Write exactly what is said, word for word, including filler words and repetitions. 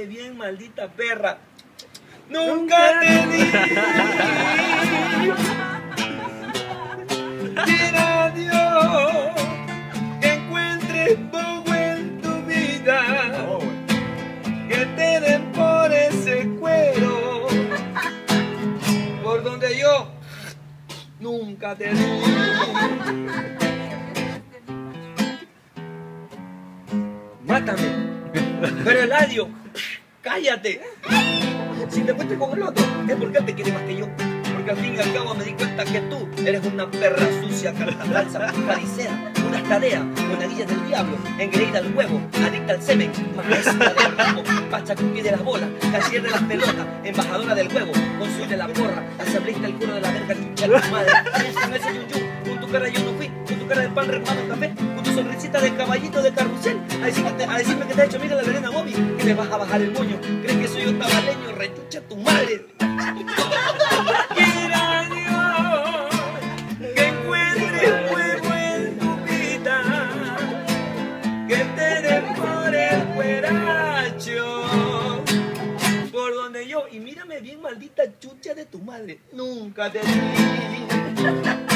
bien, maldita perra. Nunca te di. Quiera Dios que encuentres poco en tu vida, que te den por ese cuero, por donde yo nunca te di. Mátame, pero Eladio, cállate. Si te fuiste con el otro, es porque él te quiere más que yo. Porque al fin y al cabo me di cuenta que tú eres una perra sucia, cartatalza, farisea, una tarea, monaguilla del diablo, engreída al huevo, adicta al semen, maestra del ramo, pachacuqui de las bolas, cashier de las pelotas, embajadora del huevo, consul de la porra, asambleísta el culo de la verga, chucha de tu madre, con ese yuyu, con tu cara yo no fui, con tu cara de pan remado en café, con tu sonrisita de caballito de carrusel, a decirme, a decirme que te has hecho amiga de la Elena Bobby, que me vas a bajar el moño, crees que soy un tabaleño, rechucha tu madre. Quiera Dios que encuentres fuego en tu vida, que te den por el cueracho, por donde yo, y mírame bien, maldita chucha de tu madre, nunca te di.